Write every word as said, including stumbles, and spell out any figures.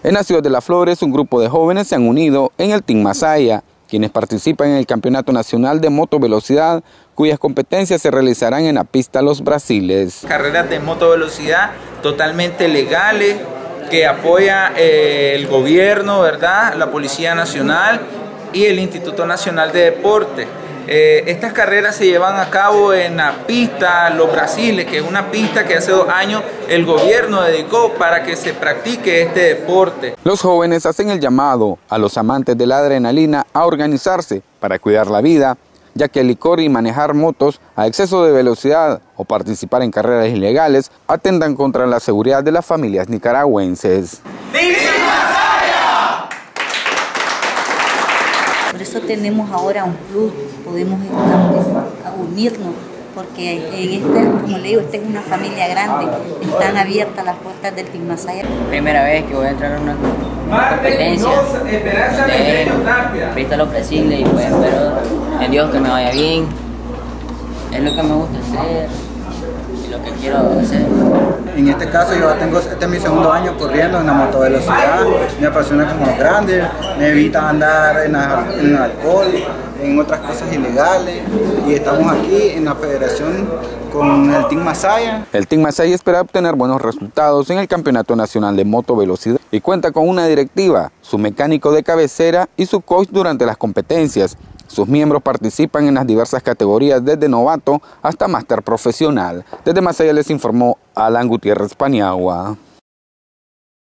En la ciudad de Las Flores, un grupo de jóvenes se han unido en el Team Masaya, quienes participan en el Campeonato Nacional de Motovelocidad, cuyas competencias se realizarán en la pista Los Brasiles. Carreras de motovelocidad totalmente legales, que apoya eh, el gobierno, ¿verdad?, la Policía Nacional y el Instituto Nacional de Deporte. Eh, estas carreras se llevan a cabo en la pista Los Brasiles, que es una pista que hace dos años el gobierno dedicó para que se practique este deporte. Los jóvenes hacen el llamado a los amantes de la adrenalina a organizarse para cuidar la vida, ya que el licor y manejar motos a exceso de velocidad o participar en carreras ilegales atentan contra la seguridad de las familias nicaragüenses. Por eso tenemos ahora un plus, podemos unirnos, porque en este, como le digo, esta es una familia grande, están abiertas las puertas del Team Masaya. Primera vez que voy a entrar a una, una competencia de pista Los Brasiles y pues espero en Dios que me vaya bien, es lo que me gusta hacer y lo que quiero hacer. En este caso yo tengo, este es mi segundo año corriendo en la motovelocidad, me apasiona como los grandes, me evita andar en, la, en el alcohol, en otras cosas ilegales, y estamos aquí en la federación con el Team Masaya. El Team Masaya espera obtener buenos resultados en el Campeonato Nacional de Motovelocidad y cuenta con una directiva, su mecánico de cabecera y su coach durante las competencias. Sus miembros participan en las diversas categorías desde novato hasta máster profesional. Desde Masaya les informó Alan Gutiérrez Paniagua.